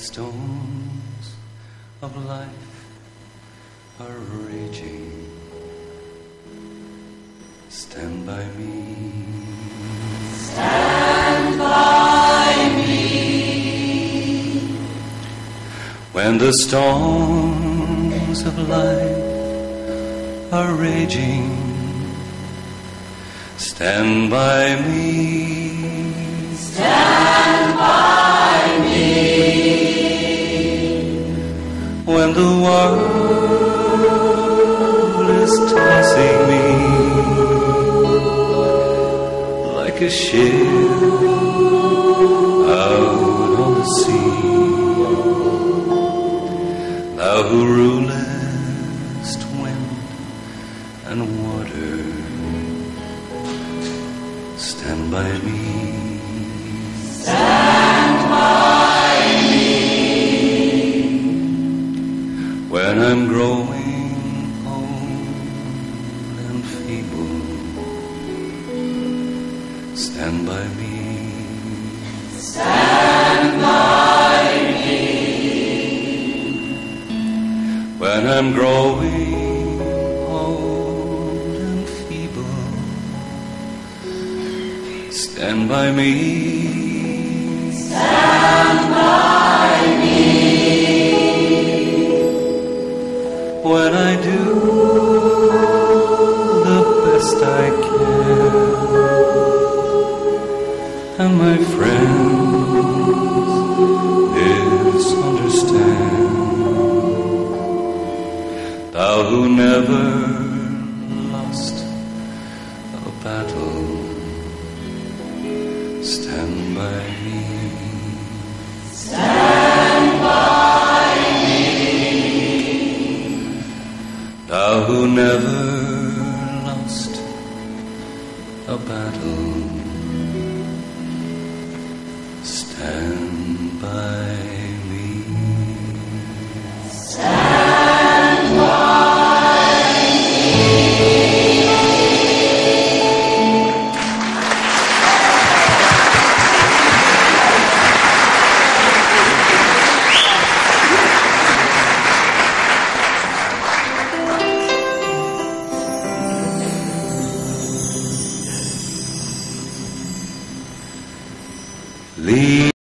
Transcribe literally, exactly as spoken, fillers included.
storms of life are raging, stand by me. Stand by me. When the storms of life are raging, stand by me. Stand by me. When the world is tossing me like a ship out on the sea, thou who rulest wind and water, stand by me. Stand by me. When I'm growing old and feeble, stand by me. Stand by me. When I'm growing old and feeble, stand by me. Stand by me. When I do the best I can, and my friends misunderstand, thou who never